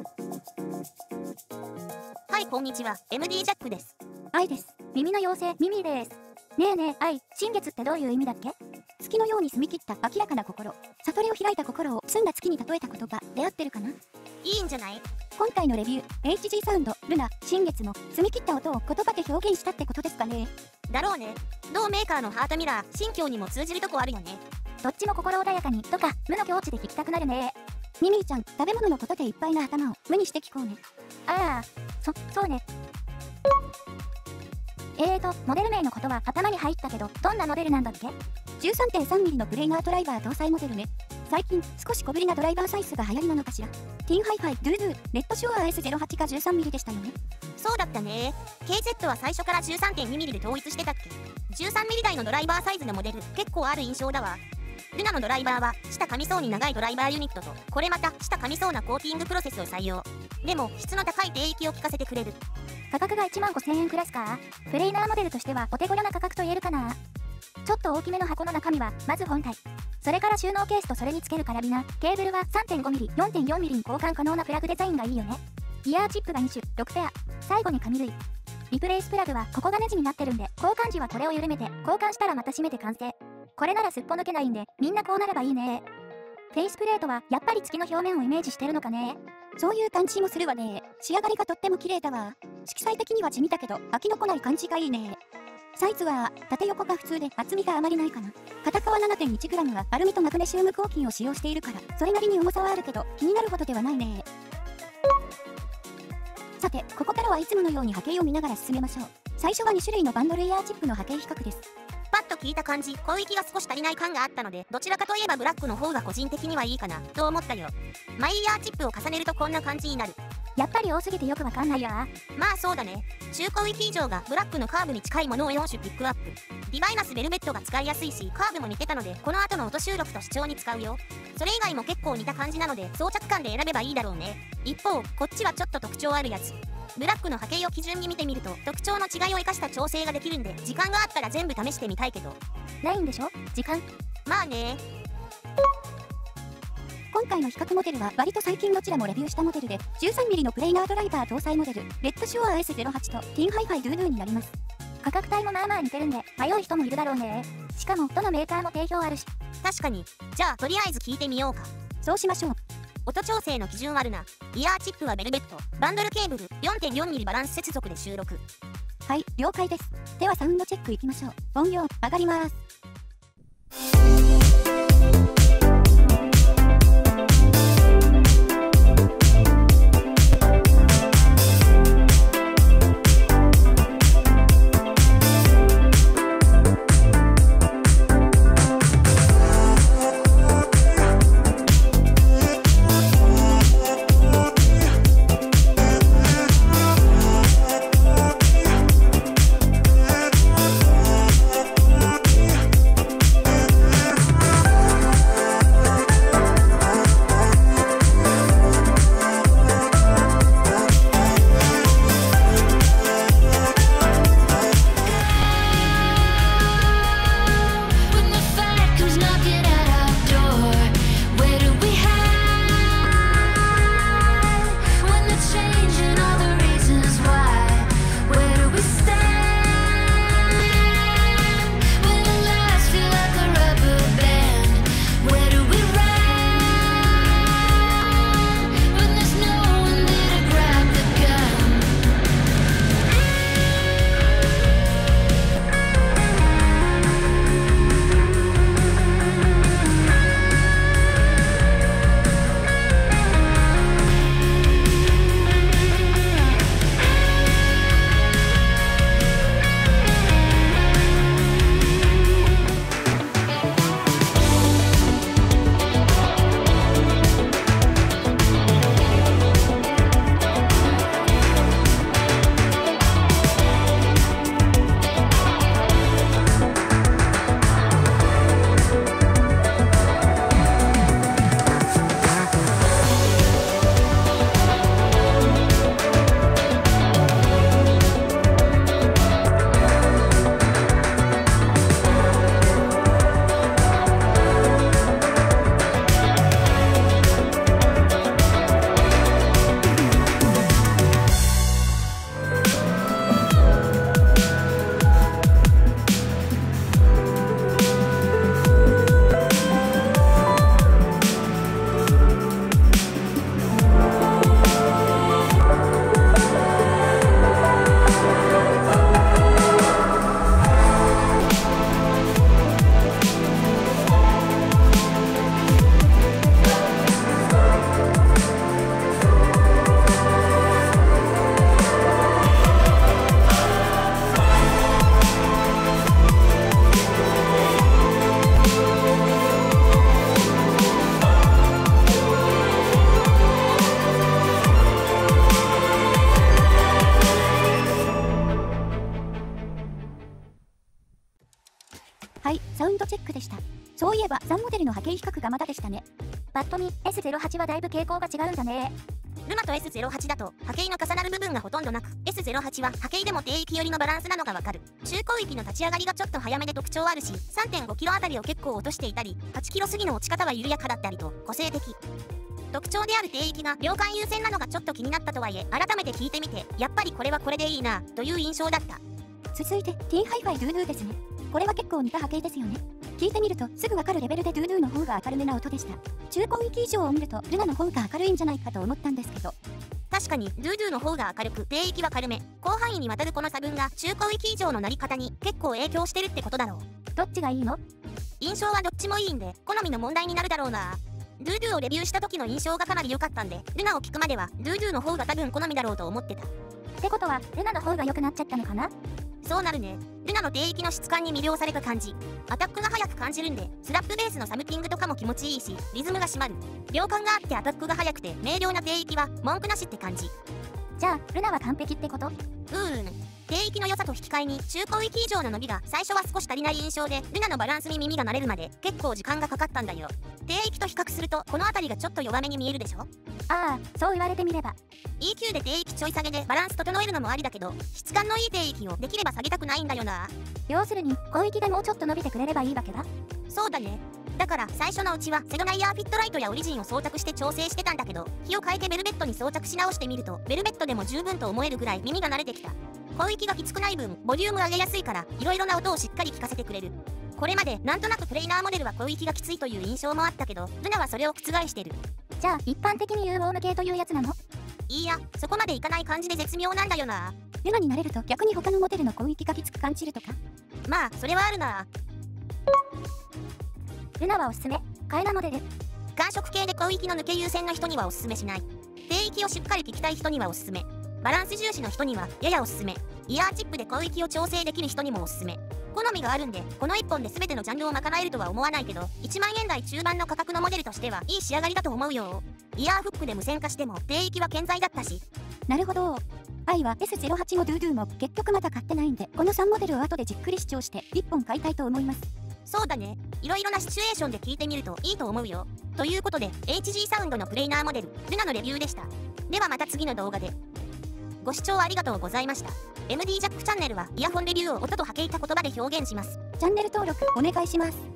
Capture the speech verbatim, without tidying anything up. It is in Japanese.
はい、こんにちは。エムディー ジャックです。 愛です。耳の妖精、ミミーです。ねえねえ、愛、新月ってどういう意味だっけ？月のように澄み切った明らかな心。悟りを開いた心を澄んだ月に例えた言葉で合ってるかな？いいんじゃない？ 今回のレビュー、エイチジー サウンド、ルナ、新月の澄み切った音を言葉で表現したってことですかね？ だろうね。同メーカーのハートミラー、新境にも通じるとこあるよね。 どっちも心穏やかにとか、無の境地で聞きたくなるね。ミミーちゃん、食べ物のことでいっぱいな頭を無にして聞こうね。ああ、そ、そうね。えーと、モデル名のことは頭に入ったけど、どんなモデルなんだっけ？ じゅうさんてんさんミリ のプレイナードライバー搭載モデルね。最近、少し小ぶりなドライバーサイズが流行りなのかしら。ティンハイファイ、ドゥードゥ、レッドシュアー エスゼロはち が じゅうさんミリ でしたよね。 そうだったね。ケーゼット は最初から じゅうさんてんにミリ で統一してたっけ？ じゅうさんミリ 台のドライバーサイズのモデル、結構ある印象だわ。ルナのドライバーは、下噛みそうに長いドライバーユニットと、これまた、下噛みそうなコーティングプロセスを採用。でも、質の高い低域を効かせてくれる。 価格がいちまんごせんえんクラスか。プレイナーモデルとしてはお手頃な価格と言えるかな。ちょっと大きめの箱の中身は、まず本体。それから収納ケースとそれにつけるカラビナ、ケーブルは さんてんごミリ、よんてんよんミリ に交換可能なプラグデザインがいいよね。イヤーチップがに種、ろくペア。最後に紙類。リプレイスプラグはここがネジになってるんで、交換時はこれを緩めて、交換したらまた閉めて完成。これならすっぽ抜けないんで、みんなこうなればいいね。フェイスプレートはやっぱり月の表面をイメージしてるのかね。そういう感じもするわね。仕上がりがとっても綺麗だわ。色彩的には地味だけど、飽きのこない感じがいいね。サイズは、縦横が普通で厚みがあまりないかな。片側 ななてんいちグラム はアルミとマグネシウム合金を使用しているから、それなりに重さはあるけど、気になるほどではないね。さて、ここからはいつものように波形を見ながら進めましょう。最初はに種類のバンドルイヤーチップの波形比較です。 パッと聞いた感じ、広域が少し足りない感があったので、どちらかといえばブラックの方が個人的にはいいかな、と思ったよ。マイイヤーチップを重ねるとこんな感じになる。 やっぱり多すぎてよくわかんないや。 まあそうだね。中広域以上がブラックのカーブに近いものをよん種ピックアップ。ディバイナスベルベットが使いやすいし、カーブも似てたので、この後の音収録と視聴に使うよ。それ以外も結構似た感じなので、装着感で選べばいいだろうね。一方、こっちはちょっと特徴あるやつ。ブラックの波形を基準に見てみると、特徴の違いを生かした調整ができるんで、時間があったら全部試してみたいけど。 ないんでしょ？時間。 まあね。 今回の比較モデルは割と最近どちらもレビューしたモデルで じゅうさんミリ のプレイナードライバー搭載モデルレッドシュアー エスゼロはち とティンハイファイドゥードゥになります。価格帯もまあまあ似てるんで迷う人もいるだろうね。しかもどのメーカーも定評あるし。 確かに。じゃあとりあえず聞いてみようか。 そうしましょう。 音調整の基準あるな。イヤーチップはベルベット。バンドルケーブル よんてんよんミリ バランス接続で収録。 はい、了解です。ではサウンドチェックいきましょう。音量上がります。 波形比較がまだでしたね。パッと見 エスゼロはち はだいぶ傾向が違うんだね。 ルナと エスゼロはち だと波形の重なる部分がほとんどなく エスゼロはち は波形でも低域寄りのバランスなのがわかる。中高域の立ち上がりがちょっと早めで特徴あるし さんてんごキロあたりを結構落としていたりはちキロ過ぎの落ち方は緩やかだったりと個性的。特徴である低域が量感優先なのがちょっと気になったとはいえ改めて聞いてみてやっぱりこれはこれでいいなという印象だった。 続いて T ハイファイドゥードゥですね。これは結構似た波形ですよね。聞いてみるとすぐわかるレベルでドゥードゥの方が明るめな音でした。中高域以上を見るとルナの方が明るいんじゃないかと思ったんですけど、 確かにドゥードゥの方が明るく低域は軽め、広範囲にわたるこの差分が中高域以上のなり方に結構影響してるってことだろう。 どっちがいいの？ 印象はどっちもいいんで好みの問題になるだろうな。ドゥードゥをレビューした時の印象がかなり良かったんでルナを聞くまではドゥードゥの方が多分好みだろうと思ってた。 ってことはルナの方が良くなっちゃったのかな？ そうなるね。ルナの低域の質感に魅了された感じ。アタックが速く感じるんでスラップベースのサムティングとかも気持ちいいしリズムが締まる。量感があってアタックが速くて明瞭な低域は文句なしって感じ。 じゃあルナは完璧ってこと？ うーん。低域の良さと引き換えに中高域以上の伸びが最初は少し足りない印象でルナのバランスに耳が慣れるまで結構時間がかかったんだよ。低域と比較するとこの辺りがちょっと弱めに見えるでしょ。 ああ、そう言われてみればイーキュー で低域ちょい下げでバランス整えるのもありだけど質感のいい低域をできれば下げたくないんだよな。 要するに高域でもうちょっと伸びてくれればいいわけだ。 そうだね。だから最初のうちはセドナイヤーフィットライトやオリジンを装着して調整してたんだけど日を変えてベルベットに装着し直してみるとベルベットでも十分と思えるぐらい耳が慣れてきた。高域がきつくない分ボリューム上げやすいからいろいろな音をしっかり聞かせてくれる。これまでなんとなくプレイナーモデルは高域がきついという印象もあったけどルナはそれを覆してる。 じゃあ一般的に言うウォーム系というやつなの？ いいやそこまでいかない感じで絶妙なんだよな。 ルナになれると逆に他のモデルの高域がきつく感じるとか？ まあそれはあるな。 ルナはおすすめ。カエナモデル感触系で高域の抜け優先の人にはおすすめしない。低域をしっかり聞きたい人にはおすすめ。バランス重視の人にはややおすすめ。イヤーチップで高域を調整できる人にもおすすめ。好みがあるんでこのいっぽんで全てのジャンルを賄えるとは思わないけどいちまんえん台中盤の価格のモデルとしてはいい仕上がりだと思うよ。イヤーフックで無線化しても低域は健在だったし。 なるほど。愛は エスゼロはち もドゥードゥも結局まだ買ってないんでこのさんモデルを後でじっくり視聴していっぽん買いたいと思います。 そうだね。いろいろなシチュエーションで聞いてみるといいと思うよ。ということで エイチジー サウンドのプレイナーモデルルナのレビューでした。ではまた次の動画で。ご視聴ありがとうございました。エムディー ジャックチャンネルはイヤホンレビューを音と波形た言葉で表現します。 チャンネル登録お願いします。